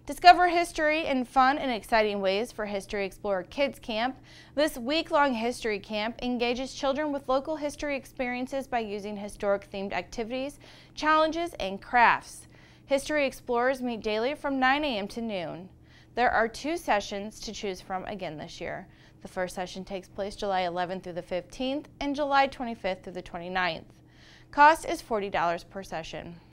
Discover history in fun and exciting ways for History Explorer Kids Camp. This week-long history camp engages children with local history experiences by using historic-themed activities, challenges, and crafts. History Explorers meet daily from 9 a.m. to noon. There are 2 sessions to choose from again this year. The first session takes place July 11th through the 15th and July 25th through the 29th. Cost is $40 per session.